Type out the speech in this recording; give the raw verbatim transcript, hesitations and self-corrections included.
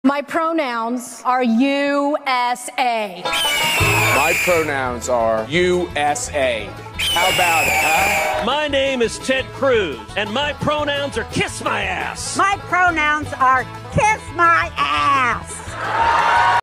My pronouns are U S A. My pronouns are U S A. How about it, huh? My name is Ted Cruz, and my pronouns are kiss my ass. My pronouns are kiss my ass.